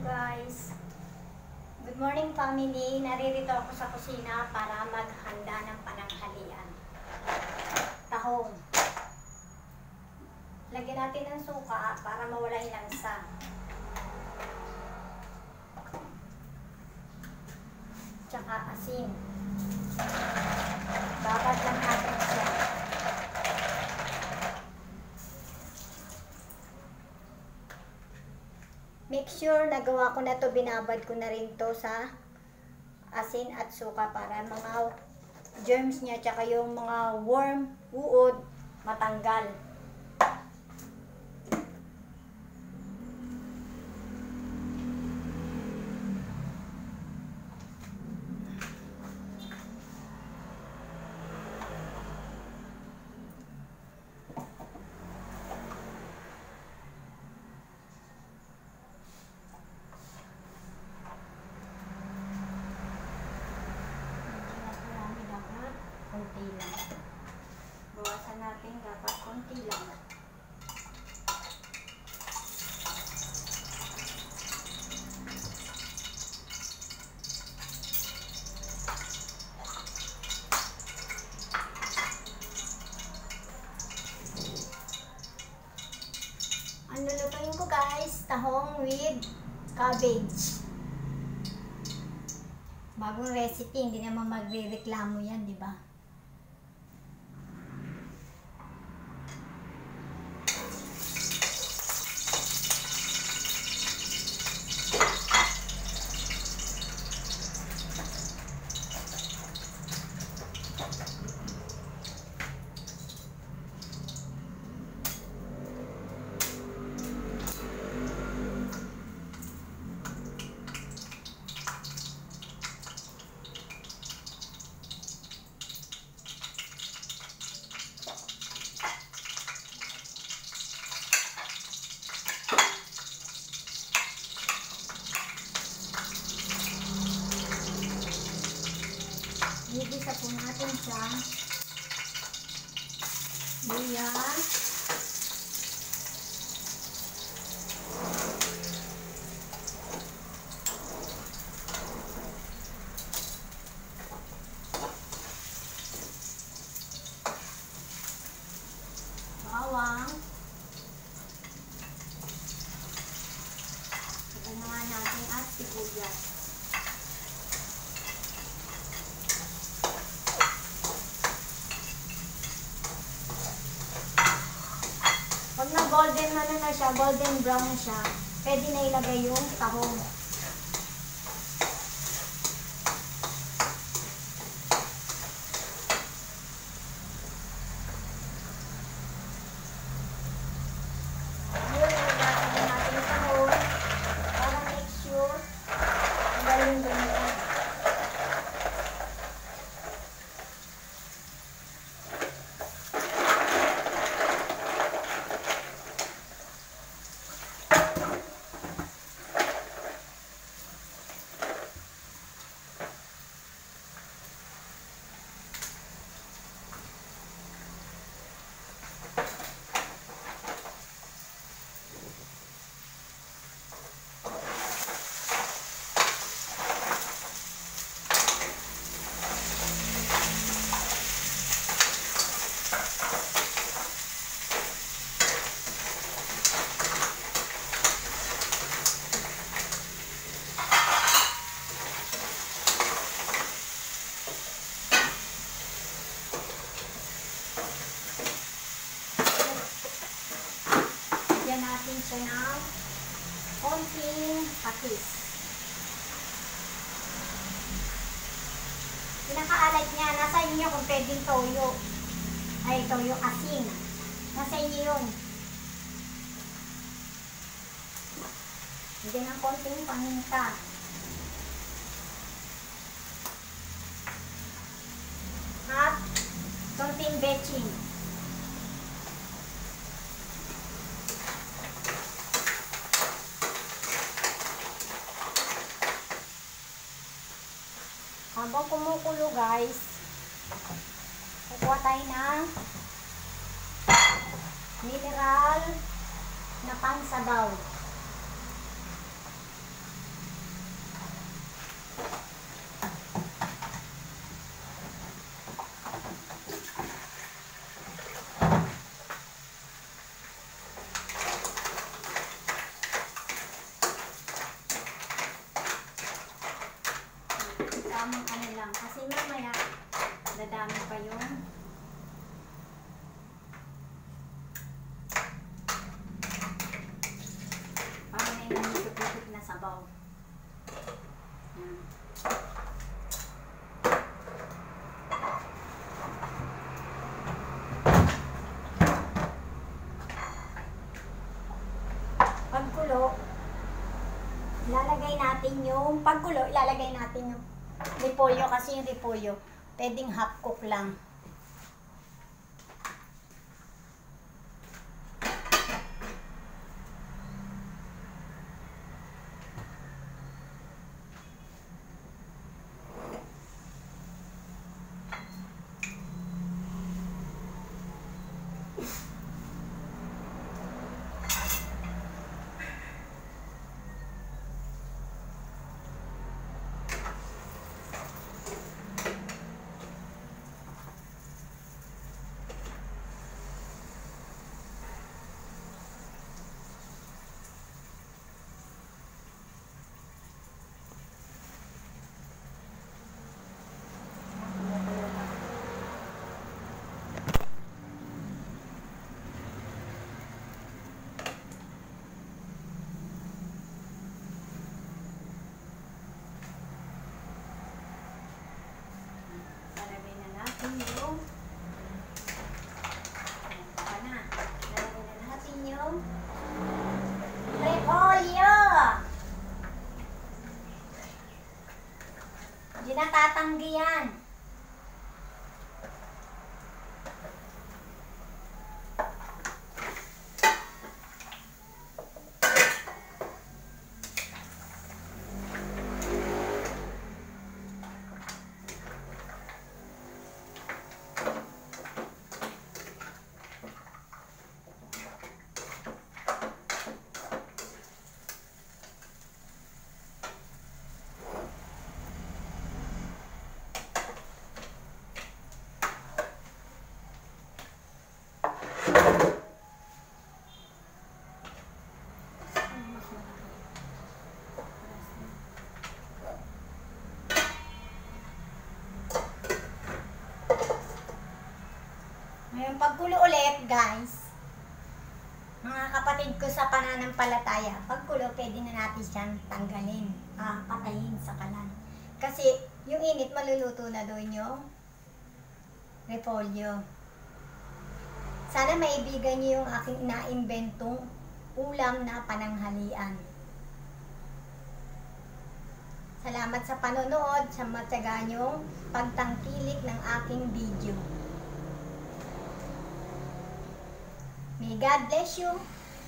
guys. Good morning family. Naririto ako sa kusina para maghanda ng pananghalian. Tahong. Lagyan natin ng suka para mawala yung lansa. Tsaka asin. Babad lang natin siya. Make sure nagawa ko na to, binabad ko na rin to sa asin at suka para mga germs niya tsaka yung mga worm, uod, matanggal. Konti lang. Bawasan natin dapat konti lang. Ang lulutuin ko guys, tahong with cabbage. Bagong recipe, hindi naman magre-reklamo yan, di ba? Igisa po natin siya. Luya. Bawang. Ito naman natin at sibuyas. Pag na golden na siya, golden brown siya, pwede na ilagay yung tahong. Yun, ilagay natin yung tahong para make sure galing ganyan. Natin siya ng konting patis. Pinakaalat niya, nasa inyo kung pwedeng toyo. Ay, toyo asin. Nasa inyo yun. Hindi ng konting paminta. At konting betchin. Habang kumukulo guys, kukuha tayo ng mineral na pangsabaw. tamang ano lang. Kasi mamaya, dadami pa yung para may nanipit-nipit na sabaw. Yan. Pagkulo, ilalagay natin yung repolyo kasi yung repolyo, pwedeng half cook lang. Repolyo! Hindi natatanggi yan. Ngayon, pagkulo ulit, guys, mga kapatid ko sa pananampalataya, pagkulo, pwede na natin siyang tanggalin, patayin sa kalan. Kasi, yung init, maluluto na doon yung repolyo. Sana maibigan niyo yung aking inaimbentong ulam na pananghalian. Salamat sa panonood, sa matyaga niyong pagtangkilik ng aking video. May God bless you.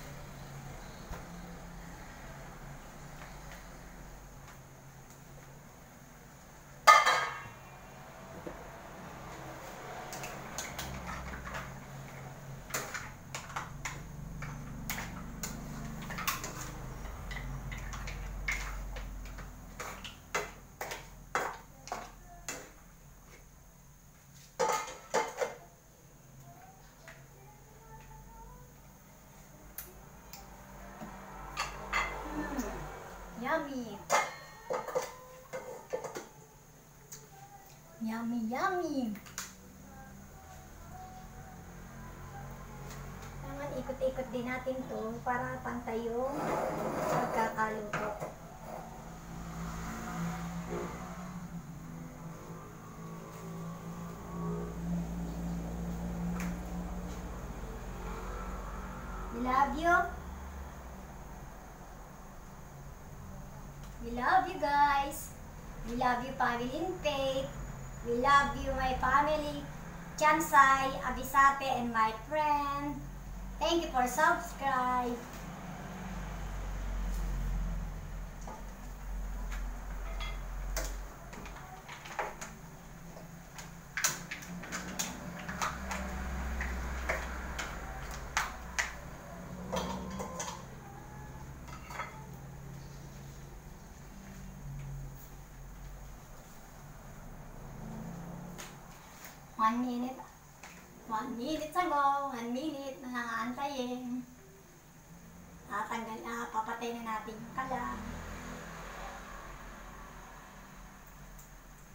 Yummy. Yummy, yummy. Kailangan ikot-ikot din natin to para pantay yung pagkakaluto. We love you. We love you guys. We love you family in faith. We love you my family, Chansay, Abisate, and my friend. Thank you for subscribe. One minute ago, 1 minute na nangaantayin. Papatay na natin yung kalan.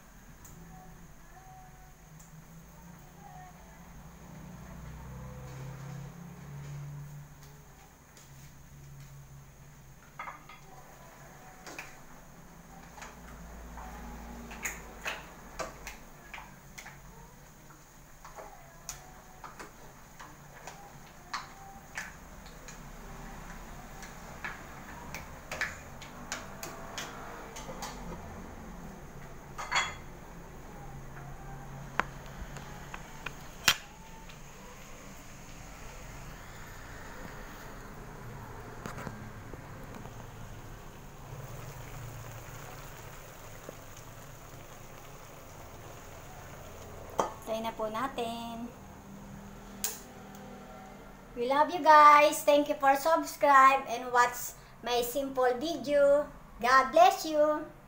Ilalagay na po natin. We love you guys. Thank you for subscribe and watch my simple video. God bless you.